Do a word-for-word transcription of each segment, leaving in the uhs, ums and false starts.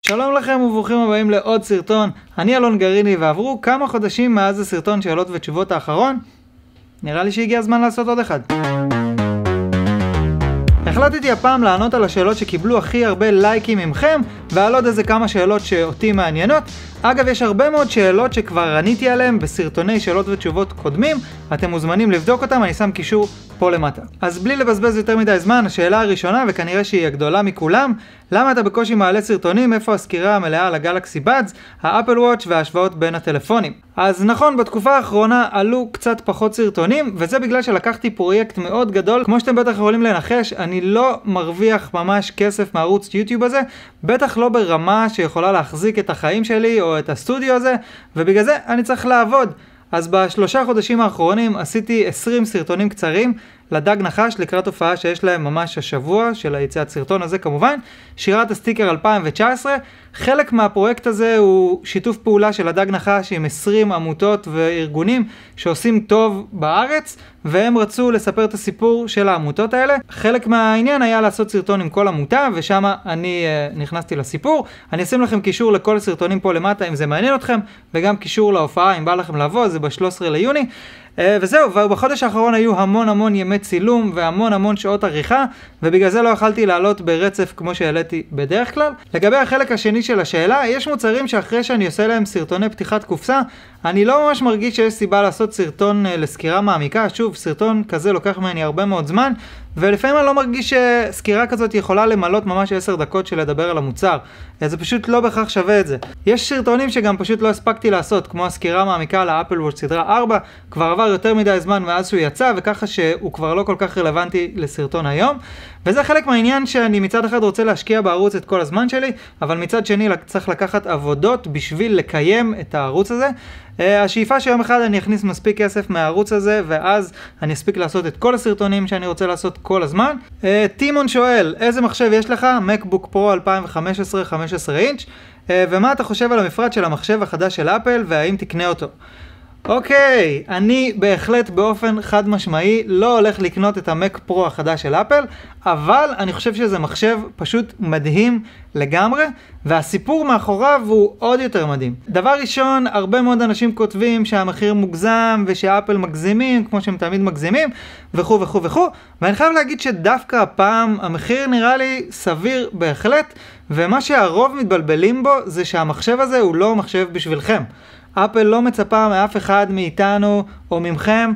שלום לכם וברוכים הבאים לעוד סרטון. אני אלון גריני, ועברו כמה חודשים מאז הסרטון שאלות ותשובות האחרון. נראה לי שהגיע הזמן לעשות עוד אחד. החלטתי הפעם לענות על השאלות שקיבלו הכי הרבה לייקים ממכם, ועל עוד איזה כמה שאלות שאותי מעניינות. אגב, יש הרבה מאוד שאלות שכבר עניתי עליהן בסרטוני שאלות ותשובות קודמים. אתם מוזמנים לבדוק אותם, אני שם קישור פה למטה. אז בלי לבזבז יותר מדי זמן, השאלה הראשונה, וכנראה שהיא הגדולה מכולם, למה אתה בקושי מעלה סרטונים? איפה הסקירה המלאה על הגלקסי באדס, האפל וואץ' וההשוואות בין הטלפונים? אז נכון, בתקופה האחרונה עלו קצת פחות סרטונים, וזה בגלל שלקחתי פרויקט מאוד גדול. כמו שאתם בטח יכולים לנחש, אני לא מרוויח ממש כסף מערוץ יוטיוב הזה, בטח לא ברמה שיכולה להחזיק את החיים שלי או את הסטודיו הזה, ובגלל זה אני צריך לעבוד. אז בשלושה חודשים האחרונים עשיתי עשרים סרטונים קצרים לדג נחש לקראת הופעה שיש להם ממש השבוע של היציאת סרטון הזה כמובן, שירת הסטיקר אלפיים תשע עשרה. חלק מהפרויקט הזה הוא שיתוף פעולה של הדג נחש עם עשרים עמותות וארגונים שעושים טוב בארץ, והם רצו לספר את הסיפור של העמותות האלה. חלק מהעניין היה לעשות סרטון עם כל עמותה, ושם אני uh, נכנסתי לסיפור. אני אשים לכם קישור לכל הסרטונים פה למטה אם זה מעניין אתכם, וגם קישור להופעה אם בא לכם לבוא, זה ב-שלושה עשר ליוני. Uh, וזהו, ובחודש האחרון היו המון המון ימי צילום והמון המון שעות עריכה, ובגלל זה לא יכלתי לעלות ברצף כמו שהעליתי בדרך כלל. לגבי החלק השני של השאלה, יש מוצרים שאחרי שאני עושה להם סרטוני פתיחת קופסה, אני לא ממש מרגיש שיש סיבה לעשות סרטון uh, לסקירה מעמיקה. שוב, סרטון כזה לוקח ממני הרבה מאוד זמן, ולפעמים אני לא מרגיש שסקירה כזאת יכולה למלות ממש עשר דקות של לדבר על המוצר. זה פשוט לא בכך שווה את זה. יש סרטונים שגם פשוט לא הספקתי לעשות, כמו הסקירה מעמיקה על האפל וואץ' סדרה ארבע, כבר עבר יותר מדי זמן מאז שהוא יצא, וככה שהוא כבר לא כל כך רלוונטי לסרטון היום. וזה חלק מהעניין שאני מצד אחד רוצה להשקיע בערוץ את כל הזמן שלי, אבל מצד שני צריך לקחת עבודות בשביל לקיים את הערוץ הזה. השאיפה שיום אחד אני אכניס מספיק כסף מהערוץ הזה, ואז אני אספיק לעשות את כל הסרטונים שאני רוצה לעשות כל הזמן. טימון שואל, איזה מחשב יש לך? מקבוק פרו אלפיים וחמש עשרה חמש עשרה אינץ', ומה אתה חושב על המפרט של המחשב החדש של אפל, והאם תקנה אותו? אוקיי, אני בהחלט באופן חד משמעי לא הולך לקנות את המק פרו החדש של אפל, אבל אני חושב שזה מחשב פשוט מדהים לגמרי, והסיפור מאחוריו הוא עוד יותר מדהים. דבר ראשון, הרבה מאוד אנשים כותבים שהמחיר מוגזם ושאפל מגזימים, כמו שהם תמיד מגזימים, וכו' וכו' וכו', ואני חייב להגיד שדווקא הפעם המחיר נראה לי סביר בהחלט, ומה שהרוב מתבלבלים בו זה שהמחשב הזה הוא לא מחשב בשבילכם. אפל לא מצפה מאף אחד מאיתנו או ממכם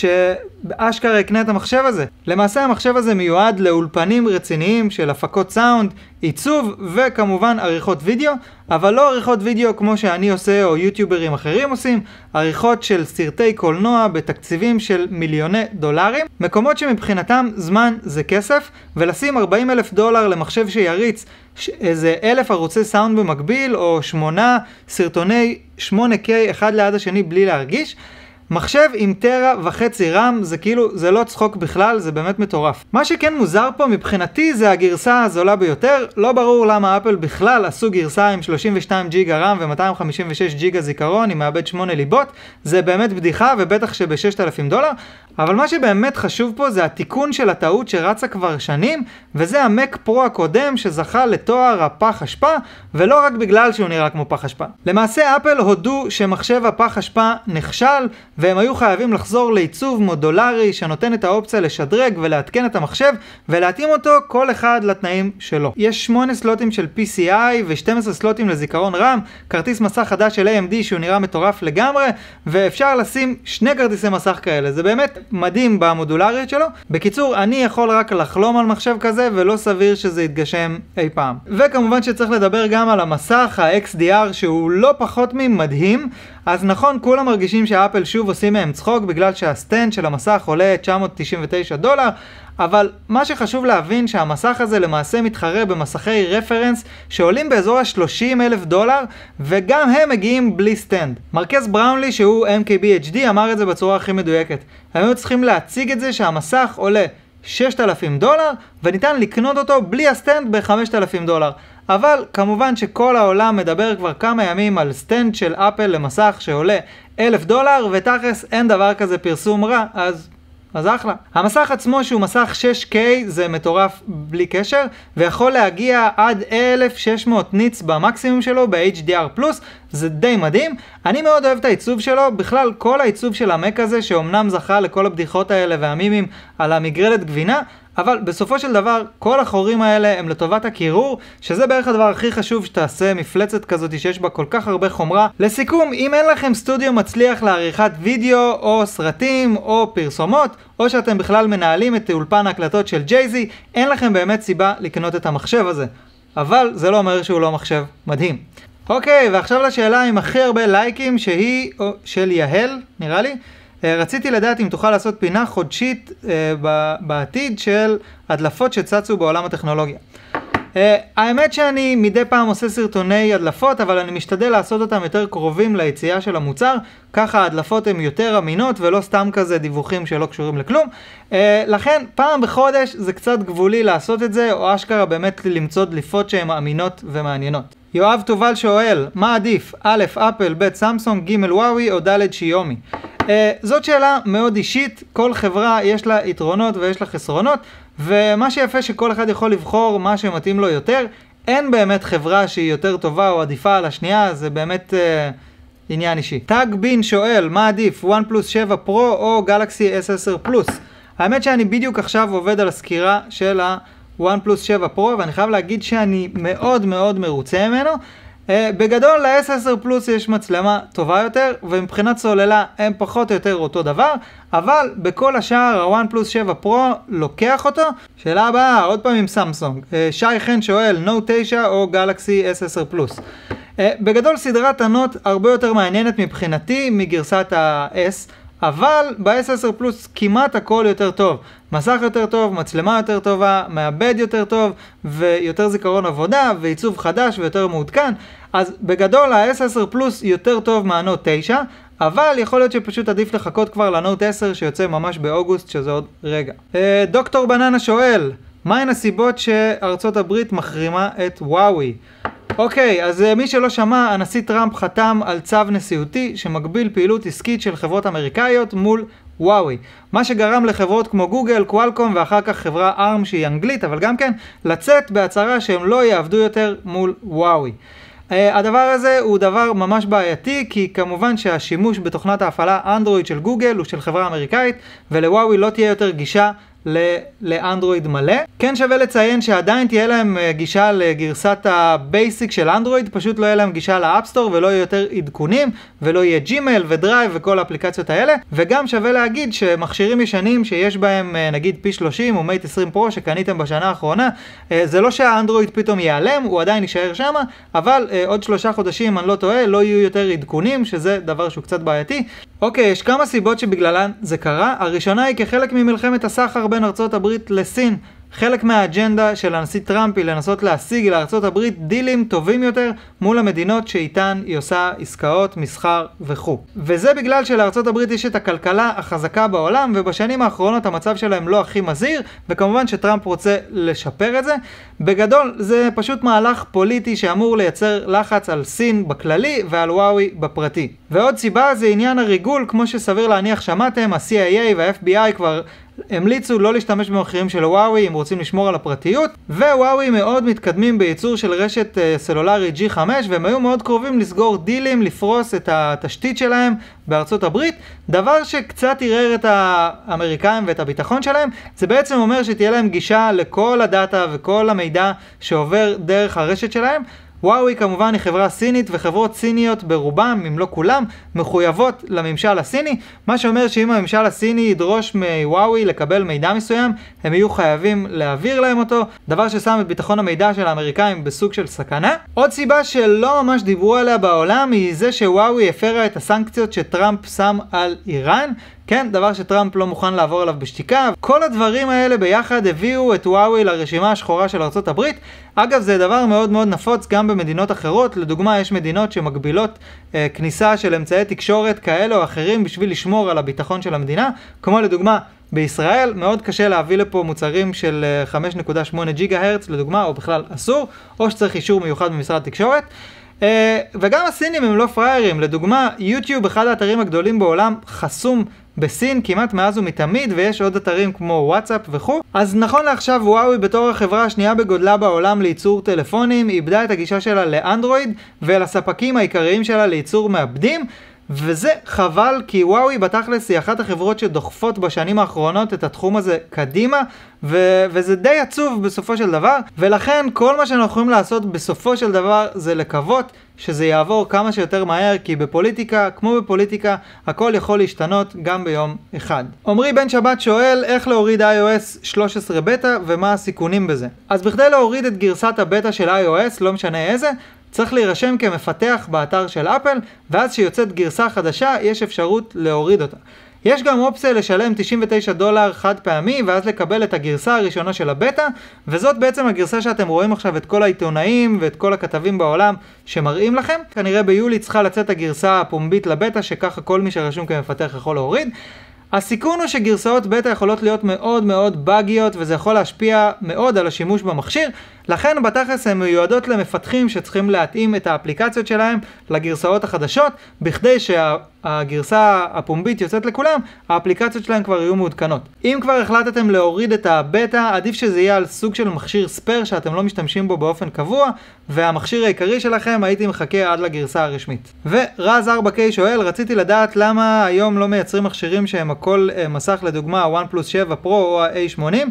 שבאשכרה יקנה את המחשב הזה. למעשה המחשב הזה מיועד לאולפנים רציניים של הפקות סאונד, עיצוב וכמובן עריכות וידאו, אבל לא עריכות וידאו כמו שאני עושה או יוטיוברים אחרים עושים, עריכות של סרטי קולנוע בתקציבים של מיליוני דולרים, מקומות שמבחינתם זמן זה כסף, ולשים ארבעים אלף דולר למחשב שיריץ איזה אלף ערוצי סאונד במקביל או שמונה סרטוני שמונה קיי אחד ליד השני בלי להרגיש. מחשב עם טרה וחצי רם זה כאילו, זה לא צחוק בכלל, זה באמת מטורף. מה שכן מוזר פה מבחינתי זה הגרסה הזולה ביותר. לא ברור למה אפל בכלל עשו גרסה עם שלושים ושתיים ג'יגה רם ו-מאתיים חמישים ושש ג'יגה זיכרון עם מעבד שמונה ליבות. זה באמת בדיחה, ובטח שב-שישת אלפים דולר. אבל מה שבאמת חשוב פה זה התיקון של הטעות שרצה כבר שנים, וזה המק פרו הקודם שזכה לתואר הפח אשפה, ולא רק בגלל שהוא נראה כמו פח אשפה. למעשה אפל הודו שמחשב הפח אשפה נכשל, והם היו חייבים לחזור לעיצוב מודולרי שנותן את האופציה לשדרג ולהתקן את המחשב ולהתאים אותו כל אחד לתנאים שלו. יש שמונה סלוטים של פי סי איי ו-שנים עשר סלוטים לזיכרון רם, כרטיס מסך חדש של איי אם די שהוא נראה מטורף לגמרי, ואפשר לשים שני כרטיסי מסך כאלה. זה באמת מדהים במודולריות שלו. בקיצור, אני יכול רק לחלום על מחשב כזה, ולא סביר שזה יתגשם אי פעם. וכמובן שצריך לדבר גם על המסך, ה-אקס די אר, שהוא לא פחות ממדהים. אז נכון, כולם מרגישים שאפל שוב עושים מהם צחוק, בגלל שהסטנד של המסך עולה תשע מאות תשעים ותשע דולר, אבל מה שחשוב להבין שהמסך הזה למעשה מתחרה במסכי רפרנס שעולים באזור ה-שלושים אלף דולר, וגם הם מגיעים בלי סטנד. מרקס בראונלי, שהוא אם קיי בי אייץ' די, אמר את זה בצורה הכי מדויקת. הם היו צריכים להציג את זה שהמסך עולה שישת אלפים דולר, וניתן לקנות אותו בלי הסטנד ב-חמשת אלפים דולר. אבל כמובן שכל העולם מדבר כבר כמה ימים על סטנד של אפל למסך שעולה אלף דולר, ותכלס אין דבר כזה פרסום רע, אז אז אחלה. המסך עצמו שהוא מסך שש קיי זה מטורף בלי קשר, ויכול להגיע עד אלף ושש מאות ניץ במקסימום שלו ב-אייץ' די אר פלוס, זה די מדהים. אני מאוד אוהב את העיצוב שלו, בכלל כל העיצוב של המק הזה שאומנם זכה לכל הבדיחות האלה והמימים על המגרלת גבינה, אבל בסופו של דבר כל החורים האלה הם לטובת הקירור, שזה בערך הדבר הכי חשוב שתעשה מפלצת כזאת שיש בה כל כך הרבה חומרה. לסיכום, אם אין לכם סטודיו מצליח לעריכת וידאו או סרטים או פרסומות, או שאתם בכלל מנהלים את אולפן ההקלטות של ג'ייזי, אין לכם באמת סיבה לקנות את המחשב הזה. אבל זה לא אומר שהוא לא מחשב מדהים. אוקיי, ועכשיו לשאלה עם הכי הרבה לייקים, שהיא של יהל, נראה לי. רציתי לדעת אם תוכל לעשות פינה חודשית בעתיד של הדלפות שצצו בעולם הטכנולוגיה. האמת שאני מדי פעם עושה סרטוני הדלפות, אבל אני משתדל לעשות אותם יותר קרובים ליציאה של המוצר, ככה ההדלפות הן יותר אמינות ולא סתם כזה דיווחים שלא קשורים לכלום. לכן פעם בחודש זה קצת גבולי לעשות את זה, או אשכרה באמת למצוא דליפות שהן אמינות ומעניינות. יואב תובל שואל, מה עדיף? א', אפל, ב', סמסונג, ג', וואוי או ד', שיומי? Uh, זאת שאלה מאוד אישית, כל חברה יש לה יתרונות ויש לה חסרונות, ומה שיפה שכל אחד יכול לבחור מה שמתאים לו יותר. אין באמת חברה שהיא יותר טובה או עדיפה על השנייה, זה באמת uh, עניין אישי. טאג בין שואל, מה עדיף? וואן פלוס שבע פרו או גלקסי אס עשר פלוס? האמת שאני בדיוק עכשיו עובד על הסקירה של ה-וואן פלוס שבע פרו, ואני חייב להגיד שאני מאוד מאוד מרוצה ממנו. Uh, בגדול ל-אס עשר פלוס יש מצלמה טובה יותר, ומבחינת סוללה הם פחות או יותר אותו דבר, אבל בכל השאר ה-וואן פלוס שבע פרו לוקח אותו. שאלה הבאה, עוד פעם עם סמסונג. uh, שי חן שואל, נוט תשע או גלקסי אס עשר פלוס? uh, בגדול סדרת הנוט הרבה יותר מעניינת מבחינתי מגרסת ה-S, אבל ב-אס עשר פלוס כמעט הכל יותר טוב. מסך יותר טוב, מצלמה יותר טובה, מעבד יותר טוב, ויותר זיכרון עבודה, ועיצוב חדש ויותר מעודכן. אז בגדול ה-אס עשר פלוס יותר טוב מהנוט תשע, אבל יכול להיות שפשוט עדיף לחכות כבר לנוט עשר שיוצא ממש באוגוסט, שזה עוד רגע. דוקטור בננה שואל, מהן הסיבות שארצות הברית מחרימה את וואוי? אוקיי, אז מי שלא שמע, הנשיא טראמפ חתם על צו נשיאותי שמגביל פעילות עסקית של חברות אמריקאיות מול וואוי. מה שגרם לחברות כמו גוגל, קואלקום ואחר כך חברה ארם שהיא אנגלית, אבל גם כן, לצאת בהצהרה שהם לא יעבדו יותר מול וואוי. Uh, הדבר הזה הוא דבר ממש בעייתי, כי כמובן שהשימוש בתוכנת ההפעלה אנדרואיד של גוגל הוא של חברה אמריקאית, ולוואוי לא תהיה יותר גישה לאנדרואיד מלא. כן שווה לציין שעדיין תהיה להם גישה לגרסת הבייסיק של אנדרואיד, פשוט לא יהיה להם גישה לאפסטור ולא יהיה יותר עדכונים, ולא יהיה ג'ימייל ודרייב וכל האפליקציות האלה. וגם שווה להגיד שמכשירים ישנים שיש בהם נגיד פי שלושים או מייט עשרים פרו שקניתם בשנה האחרונה, זה לא שהאנדרואיד פתאום ייעלם, הוא עדיין יישאר שם, אבל עוד שלושה חודשים, אני לא טועה, לא יהיו יותר עדכונים, שזה דבר שהוא קצת בעייתי. אוקיי, יש כמה סיבות שבגללן זה קרה. הראשונה היא כחלק ממלחמת הסחר בין ארצות הברית לסין. חלק מהאג'נדה של הנשיא טראמפ היא לנסות להשיג לארצות הברית דילים טובים יותר מול המדינות שאיתן היא עושה עסקאות, מסחר וכו'. וזה בגלל שלארצות הברית יש את הכלכלה החזקה בעולם, ובשנים האחרונות המצב שלהם לא הכי מזהיר, וכמובן שטראמפ רוצה לשפר את זה. בגדול זה פשוט מהלך פוליטי שאמור לייצר לחץ על סין בכללי ועל וואוי בפרטי. ועוד סיבה זה עניין הריגול, כמו שסביר להניח שמעתם, ה-סי איי איי וה-אף בי איי כבר המליצו לא להשתמש במחירים של וואוי אם רוצים לשמור על הפרטיות, ווואוי מאוד מתקדמים בייצור של רשת uh, סלולרי ג'י חמש, והם היו מאוד קרובים לסגור דילים, לפרוס את התשתית שלהם בארצות הברית, דבר שקצת ערער את האמריקאים ואת הביטחון שלהם. זה בעצם אומר שתהיה להם גישה לכל הדאטה וכל המידע שעובר דרך הרשת שלהם. וואוי כמובן היא חברה סינית, וחברות סיניות ברובם, אם לא כולם, מחויבות לממשל הסיני, מה שאומר שאם הממשל הסיני ידרוש מוואוי לקבל מידע מסוים, הם יהיו חייבים להעביר להם אותו, דבר ששם את ביטחון המידע של האמריקאים בסוג של סכנה. עוד סיבה שלא ממש דיברו עליה בעולם היא זה שוואוי הפרה את הסנקציות שטראמפ שם על איראן, כן, דבר שטראמפ לא מוכן לעבור עליו בשתיקה. כל הדברים האלה ביחד הביאו את וואוי לרשימה השחורה של ארצות הברית. אגב, זה דבר מאוד מאוד נפוץ גם במדינות אחרות. לדוגמה, יש מדינות שמגבילות אה, כניסה של אמצעי תקשורת כאלה או אחרים בשביל לשמור על הביטחון של המדינה. כמו לדוגמה, בישראל מאוד קשה להביא לפה מוצרים של חמש נקודה שמונה ג'יגה הרץ, לדוגמה, או בכלל אסור, או שצריך אישור מיוחד במשרד התקשורת. Uh, וגם הסינים הם לא פריירים. לדוגמה, יוטיוב, אחד האתרים הגדולים בעולם, חסום בסין כמעט מאז ומתמיד, ויש עוד אתרים כמו וואטסאפ וכו'. אז נכון לעכשיו וואוי בתור החברה השנייה בגודלה בעולם לייצור טלפונים, איבדה את הגישה שלה לאנדרואיד ולספקים העיקריים שלה לייצור מעבדים, וזה חבל, כי וואוי בתכלס היא אחת החברות שדוחפות בשנים האחרונות את התחום הזה קדימה, ו- וזה די עצוב בסופו של דבר, ולכן כל מה שאנחנו יכולים לעשות בסופו של דבר זה לקוות שזה יעבור כמה שיותר מהר, כי בפוליטיקה, כמו בפוליטיקה, הכל יכול להשתנות גם ביום אחד. עמרי בן שבת שואל איך להוריד איי או אס שלוש עשרה בטא ומה הסיכונים בזה. אז בכדי להוריד את גרסת הבטא של איי או אס, לא משנה איזה, צריך להירשם כמפתח באתר של אפל, ואז שיוצאת גרסה חדשה יש אפשרות להוריד אותה. יש גם אופציה לשלם תשעים ותשעה דולר חד פעמי, ואז לקבל את הגרסה הראשונה של הבטא, וזאת בעצם הגרסה שאתם רואים עכשיו את כל העיתונאים ואת כל הכתבים בעולם שמראים לכם. כנראה ביולי צריכה לצאת הגרסה הפומבית לבטא, שככה כל מי שרשום כמפתח יכול להוריד. הסיכון הוא שגרסאות בטא יכולות להיות מאוד מאוד בגיות, וזה יכול להשפיע מאוד על השימוש במכשיר, לכן בתכלס הן מיועדות למפתחים שצריכים להתאים את האפליקציות שלהם לגרסאות החדשות, בכדי שהגרסה הפומבית יוצאת לכולם, האפליקציות שלהם כבר יהיו מעודכנות. אם כבר החלטתם להוריד את הבטא, עדיף שזה יהיה על סוג של מכשיר ספר שאתם לא משתמשים בו באופן קבוע, והמכשיר העיקרי שלכם הייתי מחכה עד לגרסה הרשמית. ורז ארבע קיי שואל, רציתי לדעת למה היום לא מייצרים מכשירים שהם הכל מסך, לדוגמה ה-וואן פלוס שבע פרו או ה-איי שמונים,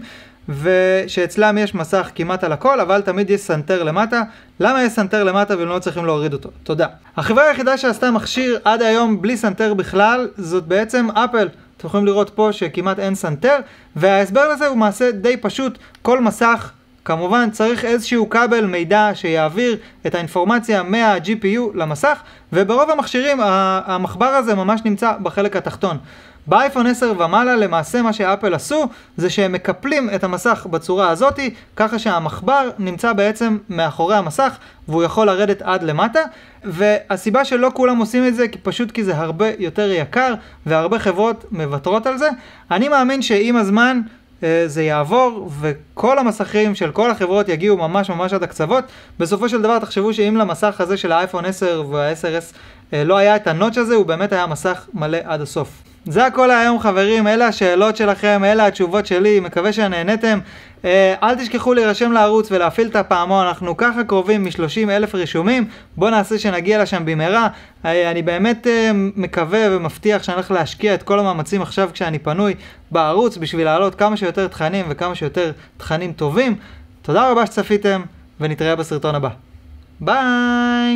ושאצלם יש מסך כמעט על הכל, אבל תמיד יש סנטר למטה. למה יש סנטר למטה והם לא צריכים להוריד אותו? תודה. החברה היחידה שעשתה מכשיר עד היום בלי סנטר בכלל, זאת בעצם אפל. אתם יכולים לראות פה שכמעט אין סנטר, וההסבר לזה הוא מעשה די פשוט. כל מסך, כמובן, צריך איזשהו כבל מידע שיעביר את האינפורמציה מה-ג'י פי יו למסך, וברוב המכשירים המחבר הזה ממש נמצא בחלק התחתון. באייפון עשר ומעלה למעשה מה שאפל עשו זה שהם מקפלים את המסך בצורה הזאת, ככה שהמחבר נמצא בעצם מאחורי המסך והוא יכול לרדת עד למטה, והסיבה שלא כולם עושים את זה כי פשוט כי זה הרבה יותר יקר והרבה חברות מוותרות על זה. אני מאמין שעם הזמן זה יעבור וכל המסכים של כל החברות יגיעו ממש ממש עד הקצוות. בסופו של דבר תחשבו שאם למסך הזה של האייפון עשר וה-עשר אס לא היה את הנוטש הזה, הוא באמת היה מסך מלא עד הסוף. זה הכל היום חברים, אלה השאלות שלכם, אלה התשובות שלי, מקווה שנהנתם. אל תשכחו להירשם לערוץ ולהפעיל את הפעמון, אנחנו ככה קרובים מ-שלושים אלף רישומים, בואו נעשה שנגיע לשם במהרה. אני באמת מקווה ומבטיח שאני הולך להשקיע את כל המאמצים עכשיו כשאני פנוי בערוץ, בשביל להעלות כמה שיותר תכנים וכמה שיותר תכנים טובים. תודה רבה שצפיתם, ונתראה בסרטון הבא. ביי!